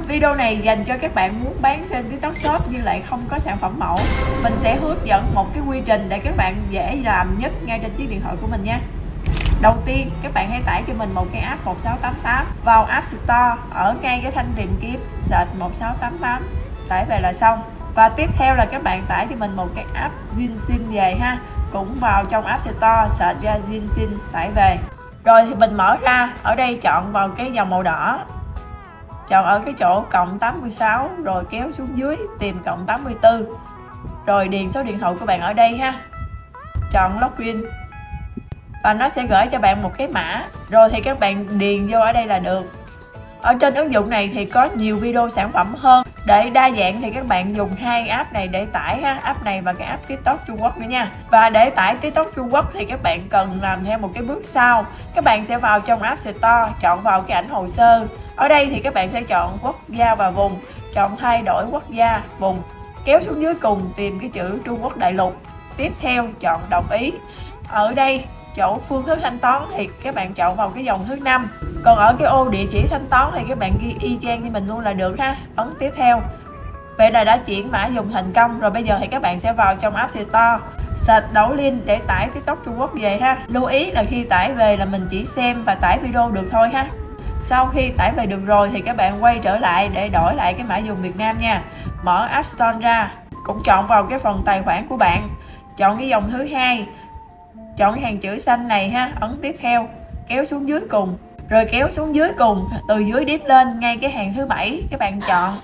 Video này dành cho các bạn muốn bán trên TikTok Shop nhưng lại không có sản phẩm mẫu. Mình sẽ hướng dẫn một cái quy trình để các bạn dễ làm nhất ngay trên chiếc điện thoại của mình nha. Đầu tiên các bạn hãy tải cho mình một cái app 1688 vào App Store, ở ngay cái thanh tìm kiếm search 1688, tải về là xong. Và tiếp theo là các bạn tải cho mình một cái app Zinsin về ha, cũng vào trong App Store search ra Zinsin, tải về. Rồi thì mình mở ra, ở đây chọn vào cái dòng màu đỏ, chọn ở cái chỗ cộng 86 rồi kéo xuống dưới tìm cộng 84, rồi điền số điện thoại của bạn ở đây ha, chọn login và nó sẽ gửi cho bạn một cái mã, rồi thì các bạn điền vô ở đây là được. Ở trên ứng dụng này thì có nhiều video sản phẩm hơn. Để đa dạng thì các bạn dùng hai app này để tải ha, app này và cái app TikTok Trung Quốc nữa nha. Và để tải TikTok Trung Quốc thì các bạn cần làm theo một cái bước sau. Các bạn sẽ vào trong App Store, chọn vào cái ảnh hồ sơ. Ở đây thì các bạn sẽ chọn quốc gia và vùng, chọn thay đổi quốc gia, vùng, kéo xuống dưới cùng tìm cái chữ Trung Quốc đại lục. Tiếp theo chọn đồng ý. Ở đây chỗ phương thức thanh toán thì các bạn chọn vào cái dòng thứ 5. Còn ở cái ô địa chỉ thanh toán thì các bạn ghi y chang như mình luôn là được ha. Ấn tiếp theo. Vậy là đã chuyển mã dùng thành công. Rồi bây giờ thì các bạn sẽ vào trong App Store, search đổ link để tải TikTok Trung Quốc về ha. Lưu ý là khi tải về là mình chỉ xem và tải video được thôi ha. Sau khi tải về được rồi thì các bạn quay trở lại để đổi lại cái mã dùng Việt Nam nha. Mở App Store ra, cũng chọn vào cái phần tài khoản của bạn, chọn cái dòng thứ 2, chọn cái hàng chữ xanh này ha, ấn tiếp theo, kéo xuống dưới cùng, rồi kéo xuống dưới cùng, từ dưới đếm lên ngay cái hàng thứ 7, các bạn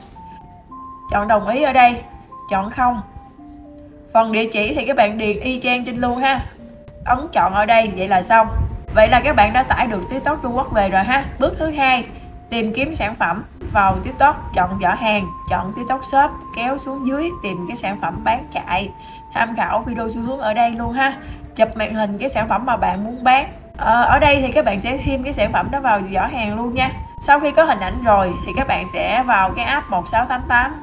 chọn đồng ý ở đây, chọn không. Phần địa chỉ thì các bạn điền y chang trên luôn ha, ấn chọn ở đây, vậy là xong. Vậy là các bạn đã tải được TikTok Trung Quốc về rồi ha. Bước thứ 2, tìm kiếm sản phẩm. Vào TikTok, chọn giỏ hàng, chọn TikTok Shop, kéo xuống dưới tìm cái sản phẩm bán chạy. Tham khảo video xu hướng ở đây luôn ha. Chụp màn hình cái sản phẩm mà bạn muốn bán. Ở đây thì các bạn sẽ thêm cái sản phẩm đó vào giỏ hàng luôn nha. Sau khi có hình ảnh rồi thì các bạn sẽ vào cái app 1688,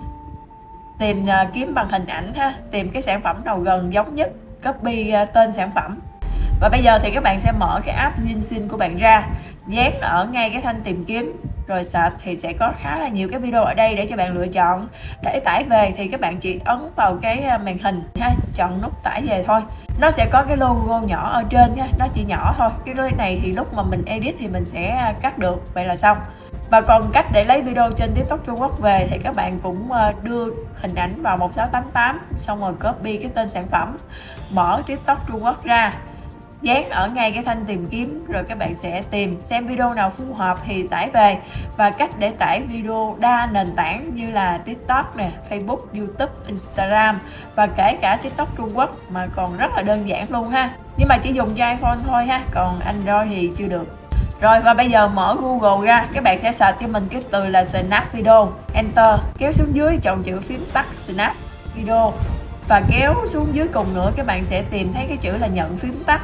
tìm kiếm bằng hình ảnh ha, tìm cái sản phẩm nào gần giống nhất, copy tên sản phẩm. Và bây giờ thì các bạn sẽ mở cái app Zinsin của bạn ra, dán ở ngay cái thanh tìm kiếm, rồi search thì sẽ có khá là nhiều cái video ở đây để cho bạn lựa chọn. Để tải về thì các bạn chỉ ấn vào cái màn hình ha, chọn nút tải về thôi. Nó sẽ có cái logo nhỏ ở trên nha, nó chỉ nhỏ thôi. Cái này thì lúc mà mình edit thì mình sẽ cắt được, vậy là xong. Và còn cách để lấy video trên TikTok Trung Quốc về thì các bạn cũng đưa hình ảnh vào 1688, xong rồi copy cái tên sản phẩm, mở TikTok Trung Quốc ra, dán ở ngay cái thanh tìm kiếm, rồi các bạn sẽ tìm xem video nào phù hợp thì tải về. Và cách để tải video đa nền tảng như là TikTok nè, Facebook, YouTube, Instagram và kể cả TikTok Trung Quốc mà còn rất là đơn giản luôn ha. Nhưng mà chỉ dùng cho iPhone thôi ha, còn Android thì chưa được. Rồi và bây giờ mở Google ra, các bạn sẽ search cho mình cái từ là Snap Video, Enter, kéo xuống dưới chọn chữ phím tắt Snap Video và kéo xuống dưới cùng nữa các bạn sẽ tìm thấy cái chữ là nhận phím tắt,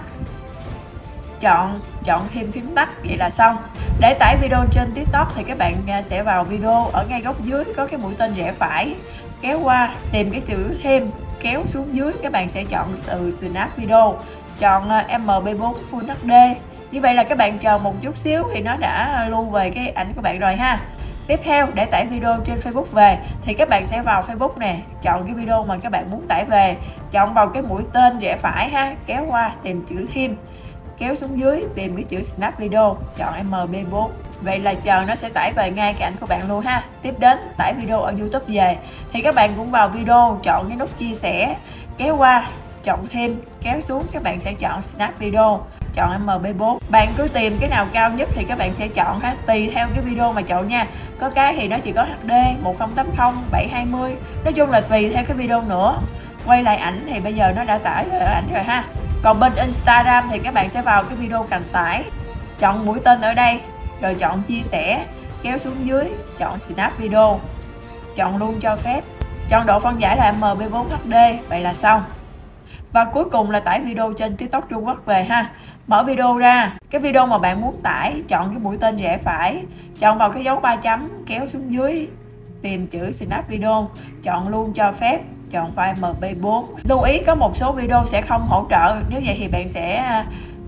chọn thêm phím tắt, vậy là xong. Để tải video trên TikTok thì các bạn sẽ vào video, ở ngay góc dưới có cái mũi tên rẽ phải, kéo qua tìm cái chữ thêm, kéo xuống dưới các bạn sẽ chọn từ Snap Video, chọn MP4 Full HD. Như vậy là các bạn chờ một chút xíu thì nó đã lưu về cái ảnh của bạn rồi ha. Tiếp theo để tải video trên Facebook về thì các bạn sẽ vào Facebook nè, chọn cái video mà các bạn muốn tải về, chọn vào cái mũi tên rẽ phải ha, kéo qua tìm chữ thêm, kéo xuống dưới tìm cái chữ Snap Video, chọn MP4. Vậy là chờ nó sẽ tải về ngay cái ảnh của bạn luôn ha. Tiếp đến tải video ở YouTube về thì các bạn cũng vào video, chọn cái nút chia sẻ, kéo qua chọn thêm, kéo xuống các bạn sẽ chọn Snap Video, chọn MP4. Bạn cứ tìm cái nào cao nhất thì các bạn sẽ chọn ha, tùy theo cái video mà chọn nha. Có cái thì nó chỉ có HD 1080, 720, nói chung là tùy theo cái video nữa. Quay lại ảnh thì bây giờ nó đã tải về ảnh rồi ha. Còn bên Instagram thì các bạn sẽ vào cái video cần tải, chọn mũi tên ở đây, rồi chọn chia sẻ, kéo xuống dưới, chọn Snap Video, chọn luôn cho phép, chọn độ phân giải là MP4 HD, vậy là xong. Và cuối cùng là tải video trên TikTok Trung Quốc về ha. Mở video ra, cái video mà bạn muốn tải, chọn cái mũi tên rẽ phải, chọn vào cái dấu 3 chấm, kéo xuống dưới, tìm chữ Snap Video, chọn luôn cho phép, chọn file MP4. Lưu ý có một số video sẽ không hỗ trợ, nếu vậy thì bạn sẽ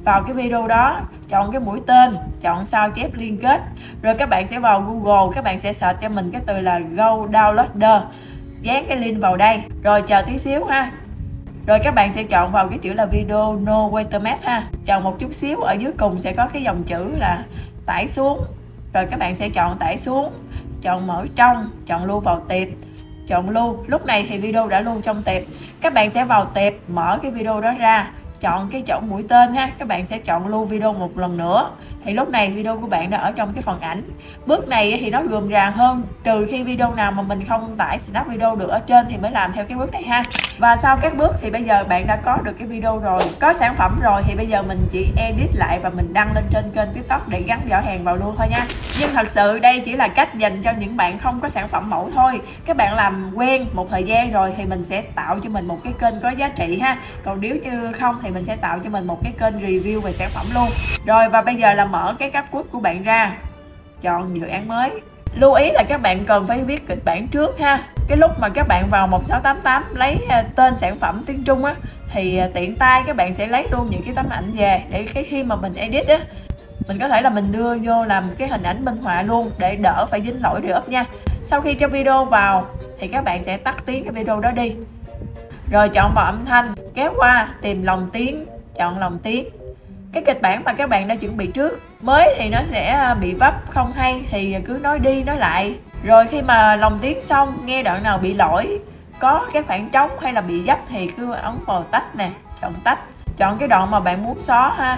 vào cái video đó, chọn cái mũi tên, chọn sao chép liên kết, rồi các bạn sẽ vào Google, các bạn sẽ search cho mình cái từ là Go Downloader, dán cái link vào đây, rồi chờ tí xíu ha. Rồi các bạn sẽ chọn vào cái chữ là video no watermark ha, chọn một chút xíu, ở dưới cùng sẽ có cái dòng chữ là tải xuống, rồi các bạn sẽ chọn tải xuống, chọn mở trong, chọn lưu vào tiệp, chọn lưu. Lúc này thì video đã lưu trong tiệp, các bạn sẽ vào tiệp, mở cái video đó ra, chọn cái chỗ mũi tên ha, các bạn sẽ chọn lưu video một lần nữa, thì lúc này video của bạn đã ở trong cái phần ảnh. Bước này thì nó gồm ràng hơn, trừ khi video nào mà mình không tải snap video được ở trên thì mới làm theo cái bước này ha. Và sau các bước thì bây giờ bạn đã có được cái video rồi, có sản phẩm rồi, thì bây giờ mình chỉ edit lại và mình đăng lên trên kênh TikTok để gắn giỏ hàng vào luôn thôi nha. Nhưng thật sự đây chỉ là cách dành cho những bạn không có sản phẩm mẫu thôi. Các bạn làm quen một thời gian rồi thì mình sẽ tạo cho mình một cái kênh có giá trị ha, còn nếu như không thì mình sẽ tạo cho mình một cái kênh review về sản phẩm luôn. Rồi và bây giờ là mở cái CapCut của bạn ra, chọn dự án mới. Lưu ý là các bạn cần phải viết kịch bản trước ha. Cái lúc mà các bạn vào 1688 lấy tên sản phẩm tiếng Trung á, thì tiện tay các bạn sẽ lấy luôn những cái tấm ảnh về, để cái khi mà mình edit á, mình có thể là mình đưa vô làm cái hình ảnh minh họa luôn, để đỡ phải dính lỗi re-up nha. Sau khi cho video vào thì các bạn sẽ tắt tiếng cái video đó đi, rồi chọn vào âm thanh, kéo qua tìm lồng tiếng, chọn lồng tiếng. Cái kịch bản mà các bạn đã chuẩn bị trước, mới thì nó sẽ bị vấp không hay thì cứ nói đi nói lại. Rồi khi mà lồng tiếng xong, nghe đoạn nào bị lỗi, có cái khoảng trống hay là bị dấp thì cứ ấn vào tách nè, chọn tách, chọn cái đoạn mà bạn muốn xóa ha,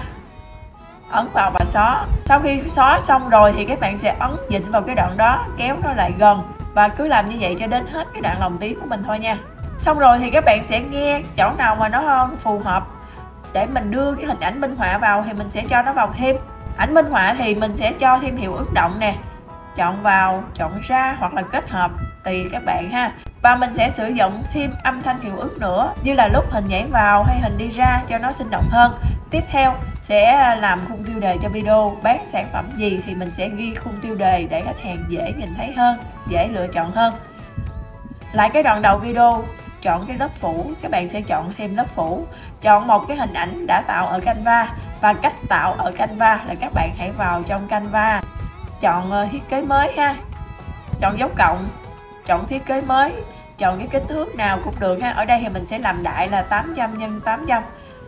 ấn vào và xóa. Sau khi xóa xong rồi thì các bạn sẽ ấn dịnh vào cái đoạn đó, kéo nó lại gần, và cứ làm như vậy cho đến hết cái đoạn lồng tiếng của mình thôi nha. Xong rồi thì các bạn sẽ nghe chỗ nào mà nó phù hợp để mình đưa cái hình ảnh minh họa vào thì mình sẽ cho nó vào thêm. Ảnh minh họa thì mình sẽ cho thêm hiệu ứng động nè, chọn vào, chọn ra hoặc là kết hợp tùy các bạn ha. Và mình sẽ sử dụng thêm âm thanh hiệu ứng nữa, như là lúc hình nhảy vào hay hình đi ra cho nó sinh động hơn. Tiếp theo sẽ làm khung tiêu đề cho video, bán sản phẩm gì thì mình sẽ ghi khung tiêu đề để khách hàng dễ nhìn thấy hơn, dễ lựa chọn hơn. Lại cái đoạn đầu video, chọn cái lớp phủ, các bạn sẽ chọn thêm lớp phủ, chọn một cái hình ảnh đã tạo ở Canva. Và cách tạo ở Canva là các bạn hãy vào trong Canva, chọn thiết kế mới ha, chọn dấu cộng, chọn thiết kế mới, chọn cái kích thước nào cũng được ha. Ở đây thì mình sẽ làm đại là 800 x 800,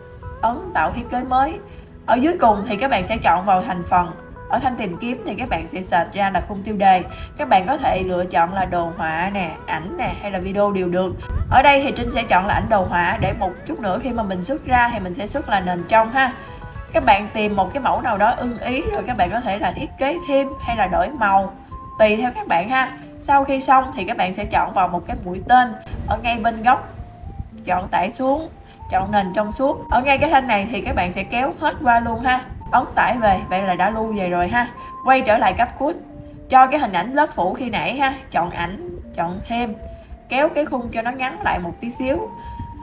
ấn tạo thiết kế mới. Ở dưới cùng thì các bạn sẽ chọn vào thành phần. Ở thanh tìm kiếm thì các bạn sẽ search ra là khung tiêu đề. Các bạn có thể lựa chọn là đồ họa nè, ảnh nè hay là video đều được. Ở đây thì Trinh sẽ chọn là ảnh đồ họa, để một chút nữa khi mà mình xuất ra thì mình sẽ xuất là nền trong ha. Các bạn tìm một cái mẫu nào đó ưng ý, rồi các bạn có thể là thiết kế thêm hay là đổi màu, tùy theo các bạn ha. Sau khi xong thì các bạn sẽ chọn vào một cái mũi tên ở ngay bên góc, chọn tải xuống, chọn nền trong suốt. Ở ngay cái thanh này thì các bạn sẽ kéo hết qua luôn ha, ấn tải về, vậy là đã lưu về rồi ha. Quay trở lại CapCut, cho cái hình ảnh lớp phủ khi nãy ha, chọn ảnh, chọn thêm, kéo cái khung cho nó ngắn lại một tí xíu.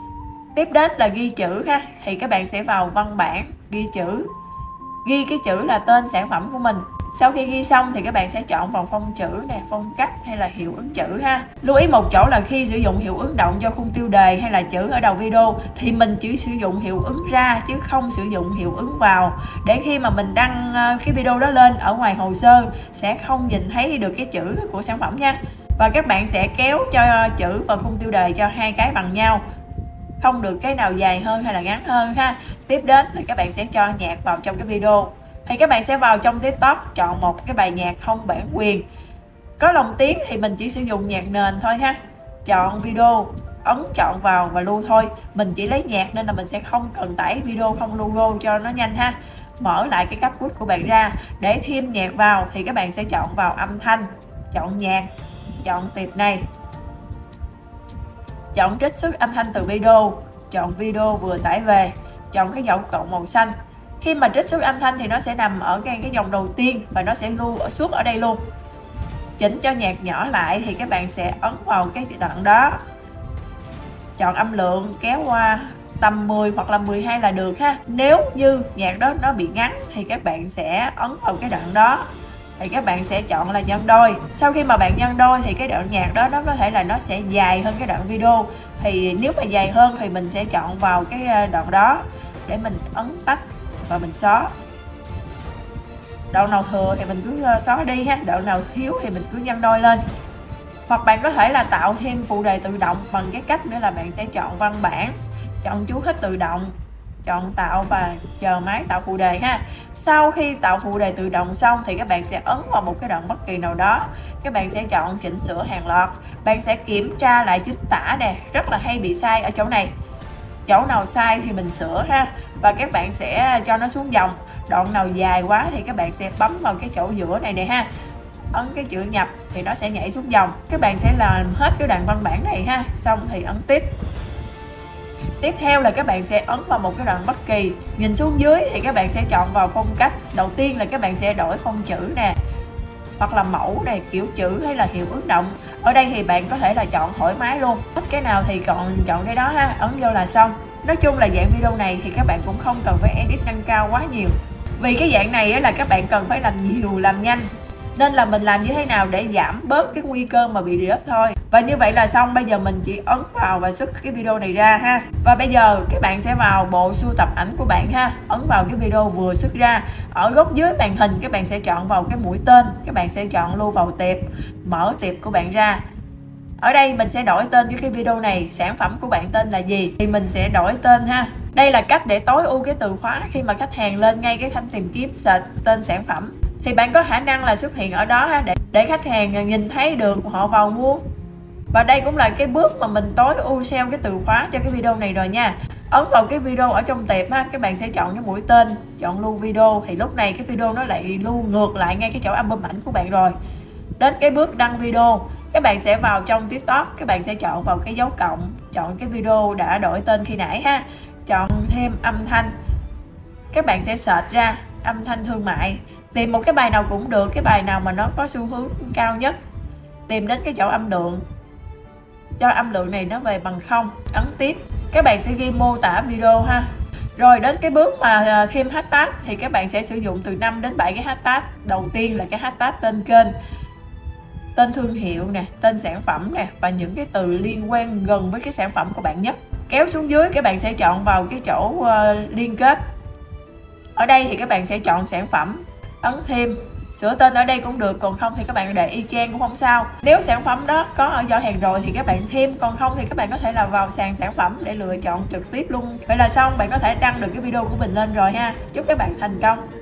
Tiếp đến là ghi chữ ha, thì các bạn sẽ vào văn bản, ghi chữ, ghi cái chữ là tên sản phẩm của mình. Sau khi ghi xong thì các bạn sẽ chọn vào phông chữ nè, phong cách hay là hiệu ứng chữ ha. Lưu ý một chỗ là khi sử dụng hiệu ứng động cho khung tiêu đề hay là chữ ở đầu video thì mình chỉ sử dụng hiệu ứng ra chứ không sử dụng hiệu ứng vào, để khi mà mình đăng cái video đó lên ở ngoài hồ sơ sẽ không nhìn thấy được cái chữ của sản phẩm nha. Và các bạn sẽ kéo cho chữ và khung tiêu đề cho hai cái bằng nhau, không được cái nào dài hơn hay là ngắn hơn ha. Tiếp đến là các bạn sẽ cho nhạc vào trong cái video. Thì các bạn sẽ vào trong TikTok, chọn một cái bài nhạc không bản quyền. Có lồng tiếng thì mình chỉ sử dụng nhạc nền thôi ha. Chọn video, ấn chọn vào và lưu thôi. Mình chỉ lấy nhạc nên là mình sẽ không cần tải video không logo cho nó nhanh ha. Mở lại cái CapCut của bạn ra, để thêm nhạc vào thì các bạn sẽ chọn vào âm thanh, chọn nhạc, chọn tiệp này, chọn trích xuất âm thanh từ video, chọn video vừa tải về, chọn cái dấu cộng màu xanh. Khi mà trích xuất âm thanh thì nó sẽ nằm ở cái dòng đầu tiên và nó sẽ lưu ở suốt ở đây luôn. Chỉnh cho nhạc nhỏ lại thì các bạn sẽ ấn vào cái đoạn đó, chọn âm lượng, kéo qua tầm 10 hoặc là 12 là được ha. Nếu như nhạc đó nó bị ngắn thì các bạn sẽ ấn vào cái đoạn đó, thì các bạn sẽ chọn là nhân đôi. Sau khi mà bạn nhân đôi thì cái đoạn nhạc đó nó có thể là nó sẽ dài hơn cái đoạn video. Thì nếu mà dài hơn thì mình sẽ chọn vào cái đoạn đó để mình ấn tách. và mình xóa. Đoạn nào thừa thì mình cứ xóa đi ha, đoạn nào thiếu thì mình cứ nhân đôi lên. Hoặc bạn có thể là tạo thêm phụ đề tự động bằng cái cách nữa là bạn sẽ chọn văn bản, chọn chú thích tự động, chọn tạo và chờ máy tạo phụ đề ha. Sau khi tạo phụ đề tự động xong thì các bạn sẽ ấn vào một cái đoạn bất kỳ nào đó, các bạn sẽ chọn chỉnh sửa hàng loạt, bạn sẽ kiểm tra lại chính tả nè, rất là hay bị sai ở chỗ này, chỗ nào sai thì mình sửa ha, và các bạn sẽ cho nó xuống dòng. Đoạn nào dài quá thì các bạn sẽ bấm vào cái chỗ giữa này nè ha, ấn cái chữ nhập thì nó sẽ nhảy xuống dòng. Các bạn sẽ làm hết cái đoạn văn bản này ha, xong thì ấn tiếp. Tiếp theo là các bạn sẽ ấn vào một cái đoạn bất kỳ, nhìn xuống dưới thì các bạn sẽ chọn vào phong cách. Đầu tiên là các bạn sẽ đổi phông chữ nè, hoặc là mẫu này, kiểu chữ hay là hiệu ứng động. Ở đây thì bạn có thể là chọn thoải mái luôn, thích cái nào thì còn chọn cái đó ha, ấn vô là xong. Nói chung là dạng video này thì các bạn cũng không cần phải edit nâng cao quá nhiều, vì cái dạng này là các bạn cần phải làm nhiều, làm nhanh, nên là mình làm như thế nào để giảm bớt cái nguy cơ mà bị rớt thôi. Và như vậy là xong. Bây giờ mình chỉ ấn vào và xuất cái video này ra ha. Và bây giờ các bạn sẽ vào bộ sưu tập ảnh của bạn ha, ấn vào cái video vừa xuất ra. Ở góc dưới màn hình các bạn sẽ chọn vào cái mũi tên, các bạn sẽ chọn lưu vào tiệp, mở tiệp của bạn ra. Ở đây mình sẽ đổi tên cho cái video này, sản phẩm của bạn tên là gì thì mình sẽ đổi tên ha. Đây là cách để tối ưu cái từ khóa khi mà khách hàng lên ngay cái thanh tìm kiếm search tên sản phẩm thì bạn có khả năng là xuất hiện ở đó ha, để khách hàng nhìn thấy được, họ vào mua. Và đây cũng là cái bước mà mình tối ưu SEO cái từ khóa cho cái video này rồi nha. Ấn vào cái video ở trong tiệp ha, các bạn sẽ chọn cái mũi tên, chọn lưu video, thì lúc này cái video nó lại lưu ngược lại ngay cái chỗ album ảnh của bạn rồi. Đến cái bước đăng video, các bạn sẽ vào trong TikTok, các bạn sẽ chọn vào cái dấu cộng, chọn cái video đã đổi tên khi nãy ha, chọn thêm âm thanh, các bạn sẽ search ra âm thanh thương mại, tìm một cái bài nào cũng được, cái bài nào mà nó có xu hướng cao nhất, tìm đến cái chỗ âm lượng, cho âm lượng này nó về bằng 0, ấn tiếp. Các bạn sẽ ghi mô tả video ha. Rồi đến cái bước mà thêm hashtag thì các bạn sẽ sử dụng từ 5 đến 7 cái hashtag. Đầu tiên là cái hashtag tên kênh, tên thương hiệu nè, tên sản phẩm nè, và những cái từ liên quan gần với cái sản phẩm của bạn nhất. Kéo xuống dưới các bạn sẽ chọn vào cái chỗ liên kết. Ở đây thì các bạn sẽ chọn sản phẩm, ấn thêm, sửa tên ở đây cũng được, còn không thì các bạn để y chang cũng không sao. Nếu sản phẩm đó có ở giỏ hàng rồi thì các bạn thêm, còn không thì các bạn có thể là vào sàn sản phẩm để lựa chọn trực tiếp luôn. Vậy là xong, bạn có thể đăng được cái video của mình lên rồi ha. Chúc các bạn thành công.